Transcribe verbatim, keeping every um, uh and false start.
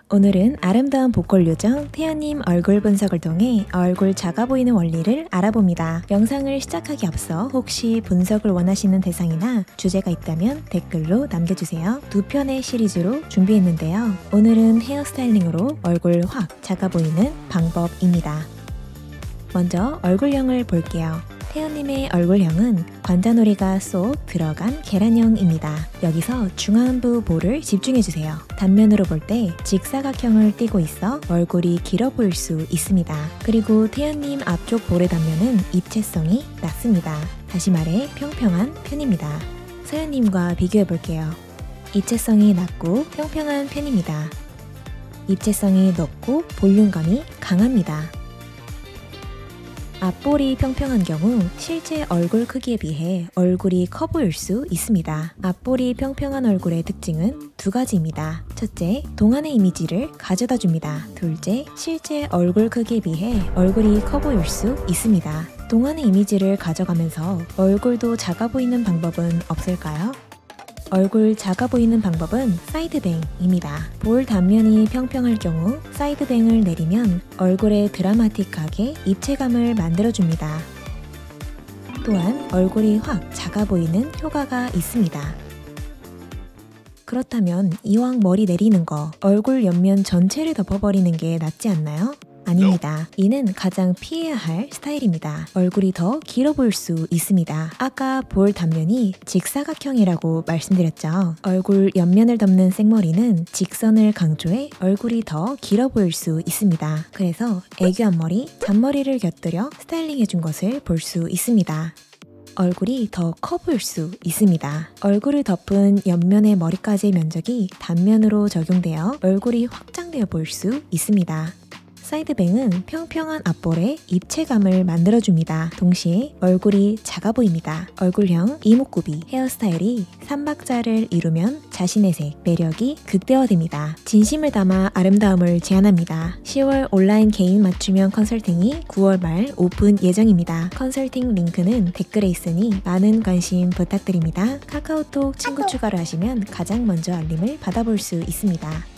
오늘은 아름다운 보컬 요정 태연님 얼굴 분석을 통해 얼굴 작아 보이는 원리를 알아봅니다. 영상을 시작하기 앞서 혹시 분석을 원하시는 대상이나 주제가 있다면 댓글로 남겨주세요. 두 편의 시리즈로 준비했는데요. 오늘은 헤어스타일링으로 얼굴 확 작아 보이는 방법입니다. 먼저 얼굴형을 볼게요. 태연님의 얼굴형은 관자놀이가 쏙 들어간 계란형입니다. 여기서 중안부 볼을 집중해주세요. 단면으로 볼 때 직사각형을 띠고 있어 얼굴이 길어 보일 수 있습니다. 그리고 태연님 앞쪽 볼의 단면은 입체성이 낮습니다. 다시 말해 평평한 편입니다. 서연님과 비교해볼게요. 입체성이 낮고 평평한 편입니다. 입체성이 높고 볼륨감이 강합니다. 앞볼이 평평한 경우 실제 얼굴 크기에 비해 얼굴이 커 보일 수 있습니다. 앞볼이 평평한 얼굴의 특징은 두 가지입니다. 첫째, 동안의 이미지를 가져다 줍니다. 둘째, 실제 얼굴 크기에 비해 얼굴이 커 보일 수 있습니다. 동안의 이미지를 가져가면서 얼굴도 작아 보이는 방법은 없을까요? 얼굴 작아 보이는 방법은 사이드뱅입니다. 볼 단면이 평평할 경우 사이드뱅을 내리면 얼굴에 드라마틱하게 입체감을 만들어줍니다. 또한 얼굴이 확 작아 보이는 효과가 있습니다. 그렇다면 이왕 머리 내리는 거 얼굴 옆면 전체를 덮어버리는 게 낫지 않나요? 아닙니다. 이는 가장 피해야 할 스타일입니다. 얼굴이 더 길어 보일 수 있습니다. 아까 볼 단면이 직사각형이라고 말씀드렸죠. 얼굴 옆면을 덮는 생머리는 직선을 강조해 얼굴이 더 길어 보일 수 있습니다. 그래서 애교 앞머리, 잔머리를 곁들여 스타일링 해준 것을 볼 수 있습니다. 얼굴이 더 커 보일 수 있습니다. 얼굴을 덮은 옆면의 머리까지의 면적이 단면으로 적용되어 얼굴이 확장되어 보일 수 있습니다. 사이드뱅은 평평한 앞볼에 입체감을 만들어줍니다. 동시에 얼굴이 작아 보입니다. 얼굴형 이목구비 헤어스타일이 삼박자를 이루면 자신의 색, 매력이 극대화됩니다. 진심을 담아 아름다움을 제안합니다. 시월 온라인 개인 맞춤형 컨설팅이 구월 말 오픈 예정입니다. 컨설팅 링크는 댓글에 있으니 많은 관심 부탁드립니다. 카카오톡 친구 추가를 하시면 가장 먼저 알림을 받아볼 수 있습니다.